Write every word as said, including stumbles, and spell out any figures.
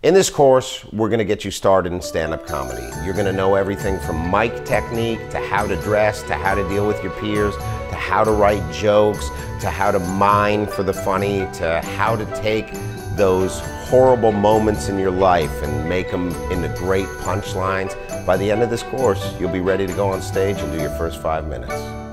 In this course, we're gonna get you started in stand-up comedy. You're gonna know everything from mic technique, to how to dress, to how to deal with your peers, to how to write jokes, to how to mine for the funny, to how to take those horrible moments in your life and make them into great punchlines. By the end of this course, you'll be ready to go on stage and do your first five minutes.